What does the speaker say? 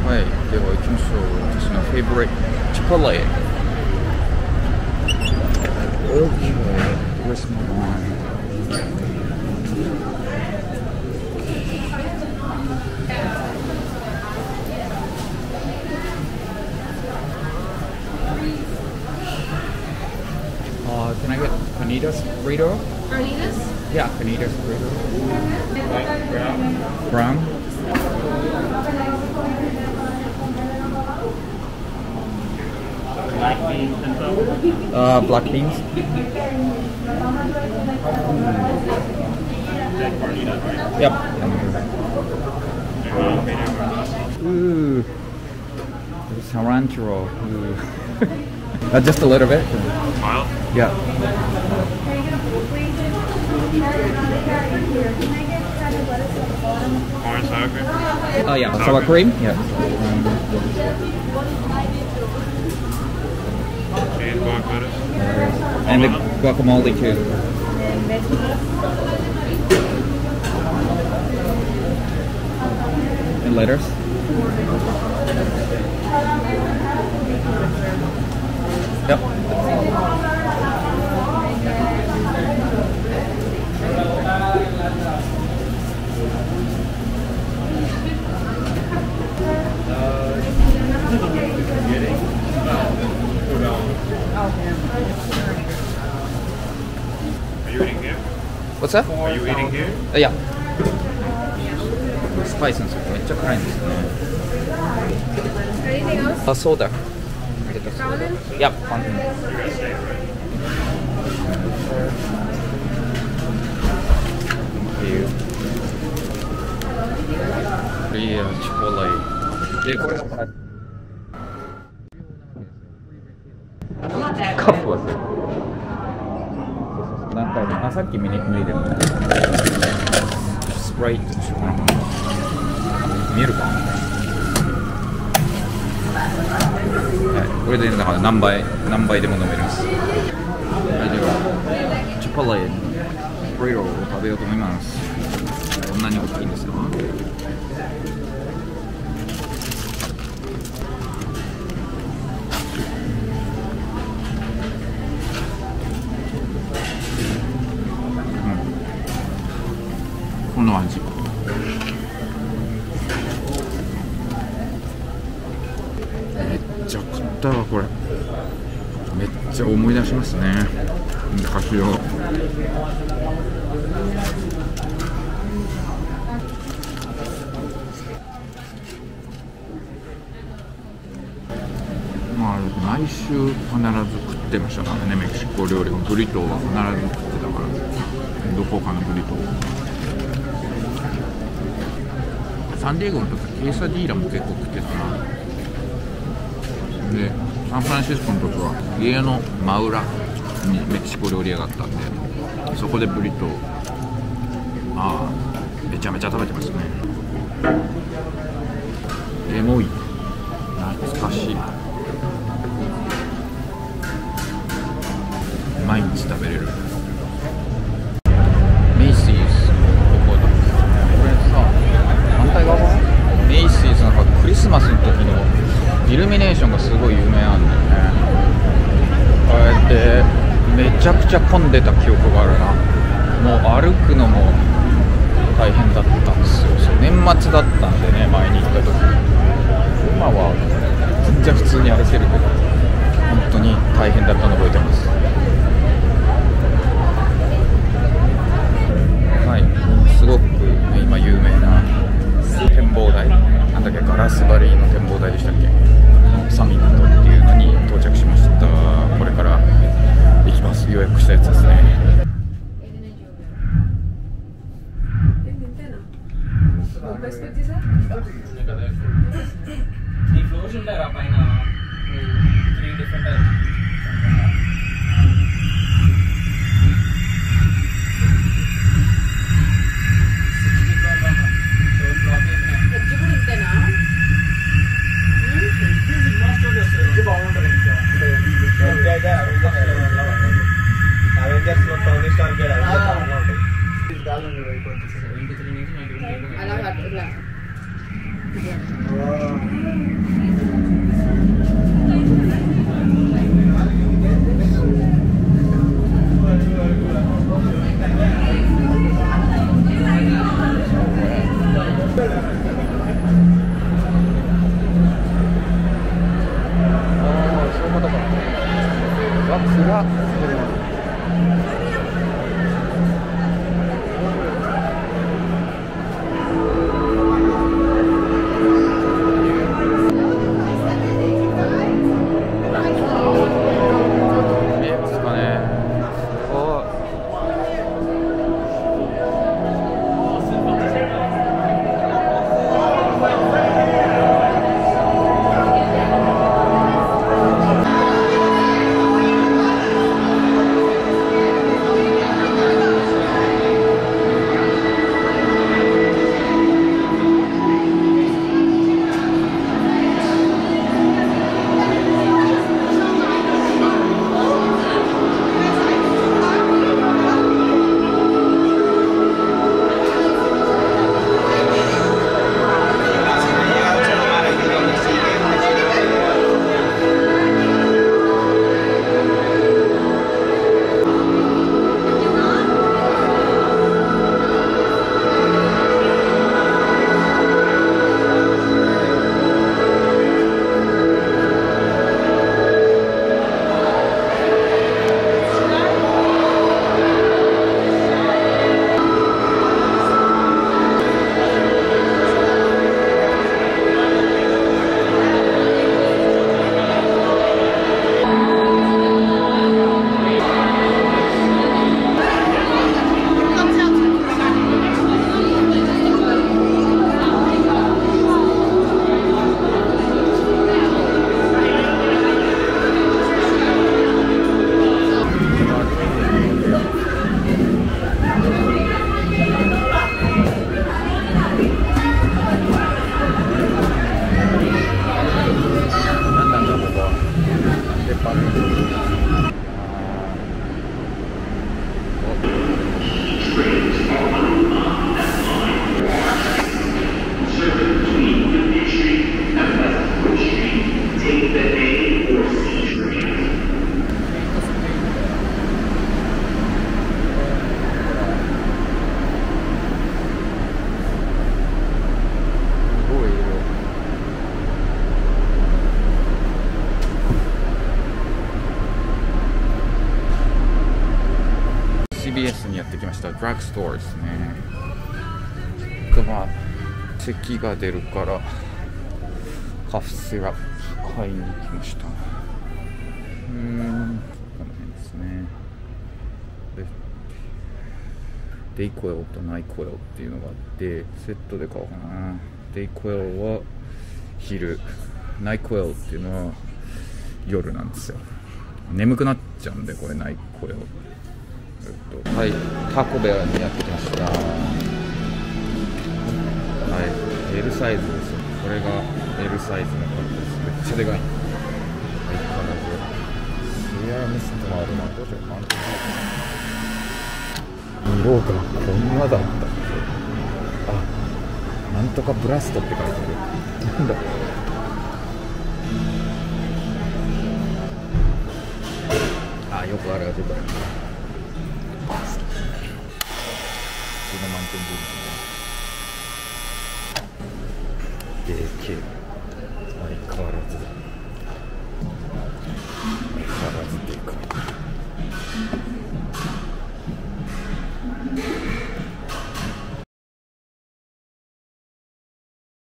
はい、では行きましょう。私のフェイブリットチポレ。Okay, where's my wine? Can I get Panitas burrito? Carnitas? Yeah, Panitas burrito. Brown? Black beans and stuff. Black beans. That carnitas, right? Yep. Ooh. Cilantro. Ooh. Just a little bit. Mild? Yeah. Orange sour cream? Oh yeah, sour cream. Yeah. Cheese, guacamole. And the guacamole too. And lettuce. Yep. Are you eating here? What's that? Are you eating here? Yeah. スパイスのスープめっちゃ辛いんですね。 Anything else? あ、そうだ。Yep. Fountain? Yep. Fountain. Thank you. Korea Chipotle. で、これがカップは何回も、あ、さっき見れるみたいな。スプライトにしようかな。見えるかな。はい、これでだから何杯でも飲めます。はい、ではチポレブリトーを食べようと思います。こんなに大きいんですよ。この味。めっちゃ食ったわこれ。めっちゃ思い出しますね。昔を。まあ毎週必ず食ってましたからね、メキシコ料理もブリトーは必ず食ってたから。どこかのブリトー。サンディエゴの時ケーサディーラも結構食ってたな。で、サンフランシスコの時は家の真裏にメキシコ料理屋があったんで、そこでブリトー、めちゃめちゃ食べてますね。エモい、懐かしい。毎日食べれる。メイシーズ、ここだ。これさ、反対側メイシーズなんかクリスマスの時のイルミネーションがすごい有名なんだよね。こうやってめちゃくちゃ混んでた記憶があるな。もう歩くのも大変だったんですよ。年末だったんでね、前に行った時。今は全然普通に歩けるけど、本当に大変だったの覚えてます。はい、すごく今有名な展望台、なんだっけ、ガラス張りの展望台でしたっけ、サミットっていうのに到着しました。これから行きます。予約したやつですね。 అలా ドラッグストアですね。まあ咳が出るからカフセラ買いに行きました。この辺ですね。デイコエルとナイコエルっていうのがあってセットで買おうかな。デイコエルは昼、ナイコエルっていうのは夜なんですよ。眠くなっちゃうんでこれナイコエル。はい、タコベアにやってきました。はい、L サイズですよ。これが L サイズのカップです。めっちゃでかい。相変わらずエアミストもあるな。どうしようかな。色がこんなだったっけ。あ、なんとかブラストって書いてある。なんだあ、よくあるやつだ。普通の満点ジーンズ。